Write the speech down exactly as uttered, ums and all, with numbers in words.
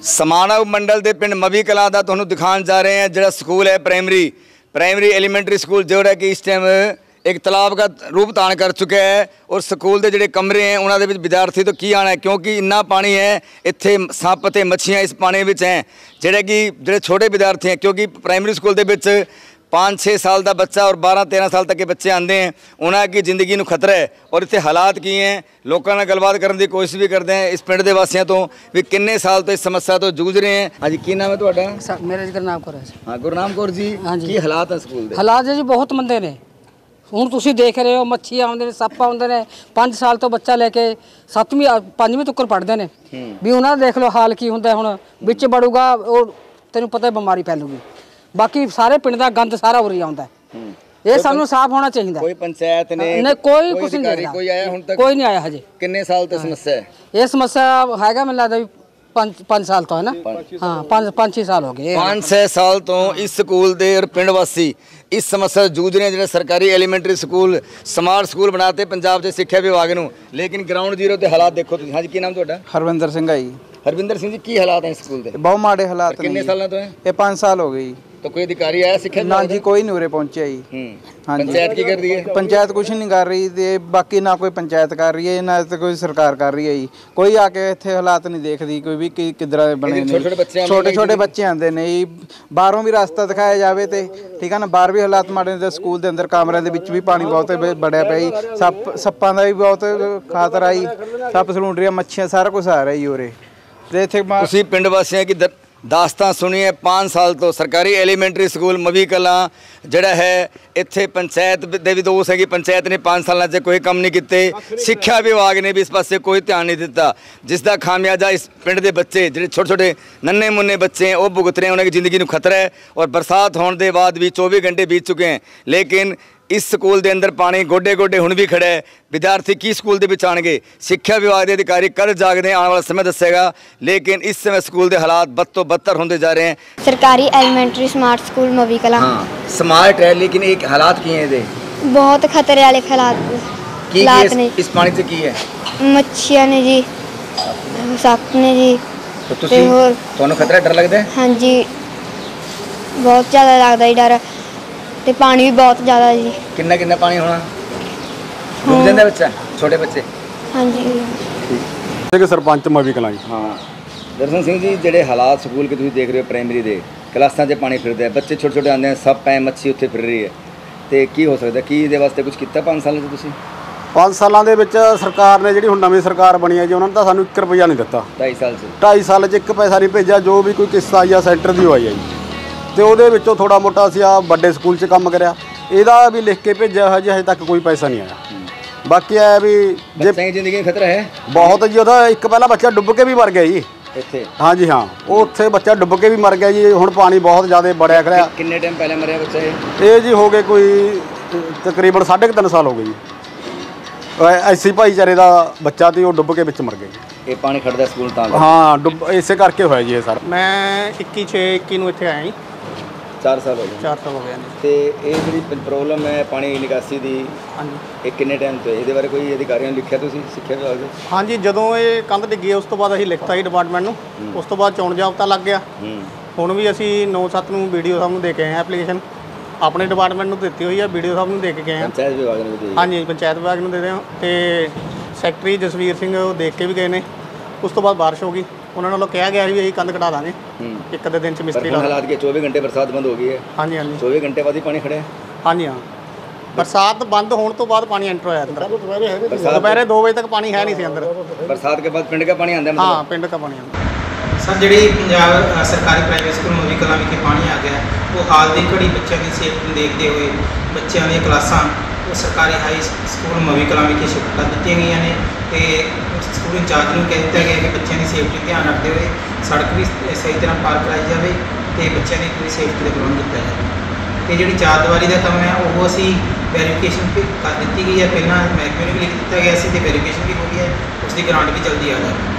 समाणव मंडल के पिंड मवी कलां दा तुहानूं दिखाण जा रहे हैं। जिहड़ा स्कूल है प्राइमरी प्राइमरी एलीमेंटरी स्कूल जोड़ा कि इस टाइम एक तालाब का रूप धारण कर चुका है और स्कूल के जोड़े कमरे हैं उन्होंने विद्यार्थी तो की आना है क्योंकि इन्ना पानी है इत्थे सप ते मच्छियाँ इस पानी में हैं जोड़े कि जोड़े छोटे विद्यार्थी हैं क्योंकि प्राइमरी स्कूल के पाँच छे साल का बच्चा और बारह तेरह साल तक के बच्चे आते हैं उन्होंने की जिंदगी में खतरा है और इतने हालात की हैं। लोगों ने गलबात करने की कोशिश भी करते हैं इस पिंड के वासियों तो भी किन्ने साल तो इस समस्या तो जूझ रहे हैं। हाँ जी, की नाम है तुहाडा? मेरा गुरनाम कौर है। हाँ गुरनाम कौर जी, की हालात है स्कूल के? हालात जी बहुत मंदे ने। ਹੁਣ ਤੁਸੀਂ ਦੇਖ ਰਹੇ ਹੋ ਮੱਛੀ ਆਉਂਦੇ ਨੇ ਸੱਪ ਆਉਂਦੇ ਨੇ ਪੰਜ ਸਾਲ ਤੋਂ ਬੱਚਾ ਲੈ ਕੇ ਸੱਤਵੀਂ ਪੰਜਵੀਂ ਤੱਕ ਪੜ੍ਹਦੇ ਨੇ ਵੀ ਉਹਨਾਂ ਦਾ ਦੇਖ ਲਓ ਹਾਲ ਕੀ ਹੁੰਦਾ ਹੁਣ ਵਿੱਚ ਵੜੂਗਾ ਉਹ ਤੈਨੂੰ ਪਤਾ ਬਿਮਾਰੀ ਫੈਲੂਗੀ। ਬਾਕੀ ਸਾਰੇ ਪਿੰਡ ਦਾ ਗੰਦ ਸਾਰਾ ਉਰੀ ਆਉਂਦਾ ਇਹ ਸਾਨੂੰ ਸਾਫ਼ ਹੋਣਾ ਚਾਹੀਦਾ। ਕੋਈ ਪੰਚਾਇਤ ਨੇ ਨਹੀਂ ਕੋਈ ਕੁਝ ਨਹੀਂ ਕੋਈ ਆਇਆ ਹੁਣ ਤੱਕ? ਕੋਈ ਨਹੀਂ ਆਇਆ ਹਜੇ। ਕਿੰਨੇ ਸਾਲ ਤੋਂ ਸਮੱਸਿਆ ਹੈ ਇਹ ਸਮੱਸਿਆ ਹੈਗਾ ਮੈਨੂੰ ਲੱਗਦਾ ਵੀ पाँच पाँच साल तो है ना। हाँ पाँच पाँच छः साल हो गए। पाँच छः साल तो इस स्कूल के और पिंड वासी इस समस्या जूझ रहे हैं। जो सरकारी एलीमेंटरी स्कूल स्मार्ट स्कूल बनाते पंजाब के सिक्ख्या विभाग नूं लेकिन ग्राउंड जीरो के हालात देखो तुसीं। हाँ जी, की नाम तुहाडा? हरविंदर सिंह है जी। हरविंदर सिंह जी, की हालात हैं स्कूल के? बहुत माड़े हालात। कितने साल तो हैं? ये पाँच साल हो गए। तो कोई अधिकारी आया सिक्ख्या? ना जी, कोई नहीं उरे पहुंचे जी। हाँ जी, पंचायत की कर रही है? पंचायत कुछ नहीं कर रही ते बाकी ना कोई पंचायत कर रही है ना तो कोई सरकार कर रही है जी। कोई आके इत्थे हालात नहीं देखती कोई भी कि किधर बने ने। छोटे छोटे बच्चे आते ने जी, बाहरों भी रास्ता दिखाया जाए तो ठीक है ना। बाहर भी हालात माड़े ने, स्कूल के अंदर कमरे के विच भी पानी बहुत बढ़िया पिया जी। सप सप्पां का भी बहुत खातरा जी। सप सलूंडरियां मच्छियां सारा कुछ आ रहा जी उरे ते इत्थे। तुसीं पिंड वासियां की दास्तां सुनिए। पाँच साल तो सरकारी एलीमेंटरी स्कूल मवी कलां जड़ा है इत्थे पंचायत दे भी दोष है कि पंचायत ने पाँच साल से कोई काम नहीं किते। सिक्ख्या विभाग ने भी इस पासे कोई ध्यान नहीं दिता जिसका खामियाजा इस पिंड के बच्चे जो छोटे छोटे नन्हे मुन्ने बच्चे हैं वो भुगत रहे हैं। उन्हें जिंदगी में खतरा है और बरसात होने के बाद भी चौबीस घंटे बीत चुके हैं लेकिन इस स्कूल के अंदर पानी गोडे गोडे हुण भी खड़ा है। विद्यार्थी की स्कूल के विच आउणगे? सिक्ख्या विभाग के अधिकारी कल जागदे आने वाला समय दसेगा लेकिन इस समय स्कूल के हालात बद तो बदतर होंदे जा रहे हैं। सरकारी elementary smart school Mavi Kalan. हाँ स्मार्ट है लेकिन एक हालात की हैं? बहुत खतरे वाले हालात की ने इस पानी से की है? मच्छियां ने जी, सप ने जी। तो तुसीं तुहानूं खतरा डर लगदा है? हाँ जी बहुत ज़्यादा लगदा जी डर ते पानी भी बहुत ज़्यादा जी। किन्ना किन्ना पानी होना? डूब जांदा बच्चा छोटे बच्चे? हाँ जी ठीक है। सरपंच मवी कलां जी। हाँ दर्शन सिंह जी, ਜਿਹੜੇ ਹਾਲਾਤ ਸਕੂਲ के तुसीं देख रहे हो प्राइमरी ਦੇ ਕਲਾਸਾਂ 'ਚ ਪਾਣੀ ਫਿਰਦਾ ਹੈ ਬੱਚੇ ਛੋਟੇ ਛੋਟੇ ਆਉਂਦੇ हैं ਸੱਪ ਹੈ ਮੱਛੀ ਉੱਥੇ ਫਿਰ ਰਹੀ ਹੈ ਤੇ ਕੀ ਹੋ ਸਕਦਾ ਕੀ ਇਹਦੇ ਵਾਸਤੇ ਕੁਝ ਕੀਤਾ ਪੰਜ ਸਾਲਾਂ 'ਚ ਤੁਸੀਂ? ਪੰਜ ਸਾਲਾਂ ਦੇ ਵਿੱਚ ਸਰਕਾਰ ਨੇ ਜਿਹੜੀ ਹੁਣ ਨਵੀਂ ਸਰਕਾਰ ਬਣੀ ਹੈ ਜੀ ਉਹਨਾਂ ਨੇ ਤਾਂ ਸਾਨੂੰ ਇੱਕ ਰੁਪਈਆ ਨਹੀਂ ਦਿੱਤਾ। ਢਾਈ ਸਾਲ 'ਚ ਢਾਈ ਸਾਲ 'ਚ ਇੱਕ ਪੈਸਾ ਨਹੀਂ ਭੇਜਿਆ। ਜੋ ਵੀ ਕੋਈ ਕਿਸ਼ਤ ਆਈ ਆ ਸੈਂਟਰ ਦੀ ਹੋਈ ਆ ਜੀ ਤੇ ਉਹਦੇ ਵਿੱਚੋਂ ਥੋੜਾ ਮੋਟਾ ਅਸੀਂ ਆ ਵੱਡੇ ਸਕੂਲ 'ਚ ਕੰਮ ਕਰਿਆ। ਇਹਦਾ ਵੀ ਲਿਖ ਕੇ ਭੇਜਿਆ ਹਜੇ ਹਜੇ ਤੱਕ ਕੋਈ ਪੈਸਾ ਨਹੀਂ ਆਇਆ। ਬਾਕੀ ਹੈ ਵੀ ਜੇ ਜ਼ਿੰਦਗੀ ਵਿੱਚ ਖਤਰਾ ਹੈ ਬਹੁਤ ਜੀ। ਉਹਦਾ ਇੱਕ ਪਹਿਲਾਂ ਬੱਚਾ ਡੁੱਬ ਕੇ ਵੀ ਮਰ ਗਿਆ ਜੀ ਇੱਥੇ। ਹਾਂ ਜੀ ਹਾਂ, ਉਹ ਉੱਥੇ ਬੱਚਾ ਡੁੱਬ ਕੇ ਵੀ ਮਰ ਗਿਆ ਜੀ। ਹੁਣ ਪਾਣੀ ਬਹੁਤ ਜ਼ਿਆਦਾ ਬੜਿਆ ਖੜਿਆ। ਕਿੰਨੇ ਟਾਈਮ ਪਹਿਲਾਂ ਮਰਿਆ ਬੱਚਾ ਇਹ? ਇਹ ਜੀ ਹੋ ਗਏ ਕੋਈ ਤਕਰੀਬਨ ਸਾਢੇ ਕੁ ਤਿੰਨ ਸਾਲ ਹੋ ਗਏ ਜੀ। ਐਸੀ ਭਾਈਚਾਰੇ ਦਾ ਬੱਚਾ ਤੇ ਉਹ ਡੁੱਬ ਕੇ ਵਿੱਚ ਮਰ ਗਿਆ ਜੀ। ਇਹ ਪਾਣੀ ਖੜਦਾ ਸਕੂਲ ਤਾਂ? ਹਾਂ ਡੁੱਬ ਇਸੇ ਕਰਕੇ ਹੋਇਆ ਜੀ ਇਹ ਸਰ। ਮੈਂ ਇੱਕੀ ਛੇ ਇੱਕੀ ਨੂੰ ਇੱਥੇ ਆਇਆ ਜੀ। ਚਾਰ ਸਾਲ ਹੋ ਗਏ? ਚਾਰ ਸਾਲ ਹੋ ਗਏ ਨੇ। ਤੇ ਇਹ ਜਿਹੜੀ ਪ੍ਰੋਬਲਮ ਹੈ ਪਾਣੀ ਨਿਕਾਸੀ ਦੀ ਹਾਂਜੀ ਇਹ ਕਿੰਨੇ ਟਾਈਮ ਤੋਂ ਇਹਦੇ ਬਾਰੇ ਕੋਈ ਅਧਿਕਾਰੀਆਂ ਨੂੰ ਲਿਖਿਆ ਤੁਸੀਂ ਸਿੱਖਿਆ ਵਿਭਾਗ ਦੇ? ਹਾਂਜੀ ਜਦੋਂ ਇਹ ਕੰਧ ਡਿੱਗੀ ਉਸ ਤੋਂ ਬਾਅਦ ਅਸੀਂ ਲਿਖਤਾ ਜੀ ਡਿਪਾਰਟਮੈਂਟ ਨੂੰ। ਉਸ ਤੋਂ ਬਾਅਦ ਚੋਣ ਜਾਬਤਾ ਲੱਗ ਗਿਆ। ਹੁਣ ਵੀ ਅਸੀਂ ਨੌ ਸੱਤ ਨੂੰ ਵੀਡੀਓ ਸਾਹਿਬ ਨੂੰ ਦੇ ਕੇ ਆਏ ਹਾਂ ਐਪਲੀਕੇਸ਼ਨ। ਆਪਣੇ ਡਿਪਾਰਟਮੈਂਟ ਨੂੰ ਦਿੱਤੀ ਹੋਈ ਹੈ, ਵੀਡੀਓ ਸਾਹਿਬ ਨੂੰ ਦੇ ਕੇ ਗਏ ਹਾਂ। ਪੰਚਾਇਤ ਵਿਭਾਗ ਨੂੰ ਦੇ? ਹਾਂਜੀ ਪੰਚਾਇਤ ਵਿਭਾਗ ਨੂੰ ਦੇ ਦਿਓ ਤੇ ਸੈਕਟਰੀ ਜਸਵੀਰ ਸਿੰਘ ਉਹ ਦੇਖ ਕੇ ਵੀ ਗਏ ਨੇ। ਉਸ ਤੋਂ ਬਾਅਦ ਬਾਰਿਸ਼ ਹੋ ਗਈ ਉਹਨਾਂ ਨਾਲੋਂ ਕਿਹਾ ਗਿਆ ਵੀ ਅਸੀਂ ਕੰਧ ਕਢਾ ਦਾਂਗੇ ਇੱਕ ਅੱਧੇ ਦਿਨ 'ਚ ਮਿਸਤਰੀ ਲਾ। ਹਾਲਾਤ ਕੇ ਚੌਬੀ ਘੰਟੇ ਬਰਸਾਤ ਬੰਦ ਹੋ ਗਈ ਹੈ? ਹਾਂਜੀ ਹਾਂਜੀ ਚੌਬੀ ਘੰਟੇ ਬਾਅਦ ਹੀ ਪਾਣੀ ਖੜਿਆ? ਹਾਂਜੀ ਹਾਂ बरसात बंद होने तो बाद पानी एंटर होया अंदर। दोपहर दो बजे तक पानी है नहीं सी अंदर। बरसात के बाद पिंड का पानी आंदा? हाँ पिंड का पानी आंदा। सर जी पंजाब सरकारी प्राइमरी स्कूल मवी कलां विखे पानी आ गया वो हाल की घड़ी बच्चों की सेफ्टी देखते हुए बच्चों दी क्लासां वो सरकारी हाई स्कूल मवी कलां विखे शिफ्ट कर दी गई ने ते स्कूल इंचार्ज नूं कह दिता गया कि बच्चों की सेफ्टी ध्यान रखते हुए सड़क भी सही तरह पार कराई जाए तो बच्चों की पूरी सेफ्टी का प्रबंध किया जाए। तो जी चार दीवारी का काम है वो असी वेरीफिकेशन कर दी गई है। पहला महकमे भी लिख दिता गया तो वेरीफिकेशन भी हो गई है, उसकी ग्रांट भी जल्दी आ जाए।